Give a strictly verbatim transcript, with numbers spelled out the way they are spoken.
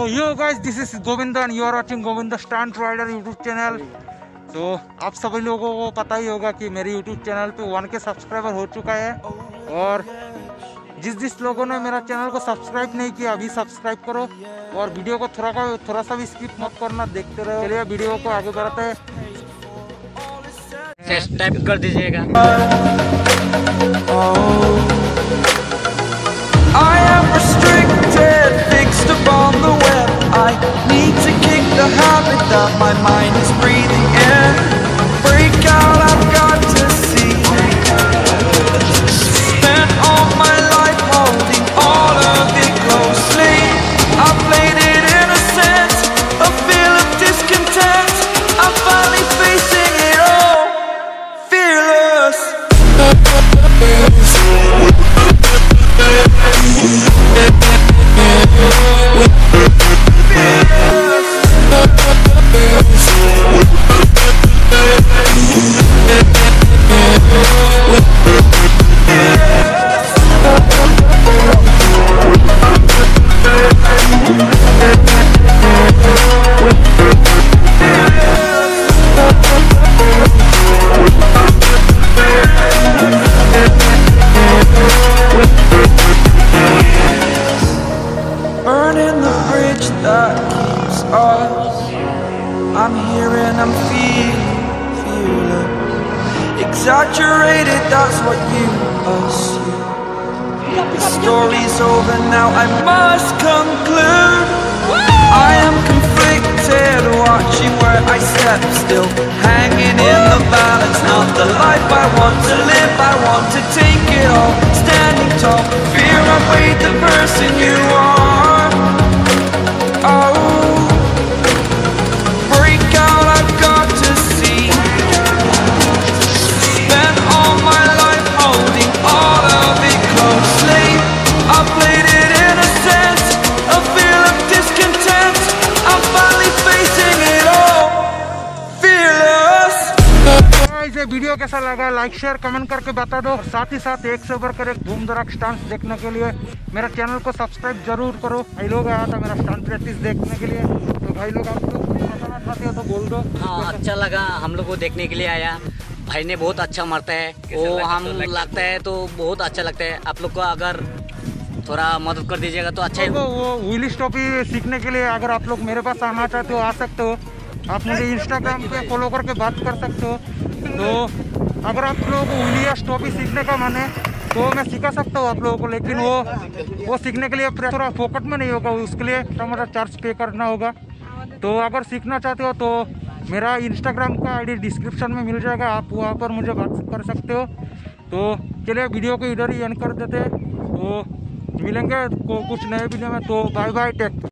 Yo guys, this is Govinda and you are watching Govinda stunt rider YouTube channel. तो आप सभी लोगों को पता ही होगा कि मेरे यूट्यूब चैनल पे वन के सब्सक्राइबर हो चुका है, और जिस जिस लोगों ने मेरा चैनल को सब्सक्राइब नहीं किया अभी सब्सक्राइब करो, और वीडियो को थोड़ा का थोड़ा सा भी स्किप मत करना, देखते रहो। चलिए वीडियो को आगे बढ़ाते हैं। टाइप कर दीजिएगा। I am restricted, fixed upon the web. I need to kick the habit that my mind is breathing in. Break out, I've got to see. Spent all my life holding all of it closely. I played it innocent, a feel of discontent. I'm finally facing it all, fearless. Burning the bridge that keeps us. I'm here and I'm feeling, feeling exaggerated, that's what you assume. The story's over now, I must conclude. I am conflicted, watching where I step, still hanging in the balance. Not the life I want to live, I want to take it all. Standing tall, fear I weighed the person you are. Oh, break out, I've got to see. Spent all my life holding all of it closely. I played it innocent, a feel of discontent. I'm finally facing it all, fearless. ये video कैसा लगा like share comment करके बता दो। साथ ही साथ एक से बढ़कर एक धूम धड़क स्टंट देखने के लिए मेरा चैनल को सब्सक्राइब जरूर करो। भाई लोग आया था मेरा स्टंट प्रैक्टिस देखने के लिए, तो भाई लोग आप लोग बताना चाहते हो तो बोल दो। हाँ, अच्छा लगा, हम लोग को देखने के लिए आया। भाई ने बहुत अच्छा मारता है, वो हम लगता है तो बहुत अच्छा लगता है। आप लोग को अगर थोड़ा मदद कर दीजिएगा तो अच्छा है। वो व्हीली स्टॉपी सीखने के लिए अगर आप लोग मेरे पास आना चाहते हो आ सकते हो। आप मुझे इंस्टाग्राम पे फॉलो करके बात कर सकते हो। तो अगर आप लोगों को व्हीली या स्टॉपी सीखने का मन है तो मैं सिखा सकता हूँ आप लोगों को, लेकिन वो वो सीखने के लिए थोड़ा फोकट में नहीं होगा, उसके लिए टमाटर चार्ज पे करना होगा। तो अगर सीखना चाहते हो तो मेरा इंस्टाग्राम का आईडी डिस्क्रिप्शन में मिल जाएगा, आप वहाँ पर मुझे बात कर सकते हो। तो चलिए वीडियो को इधर ही एंड कर देते हैं, तो मिलेंगे कुछ नए वीडियो में। तो बाय बाय, टेक।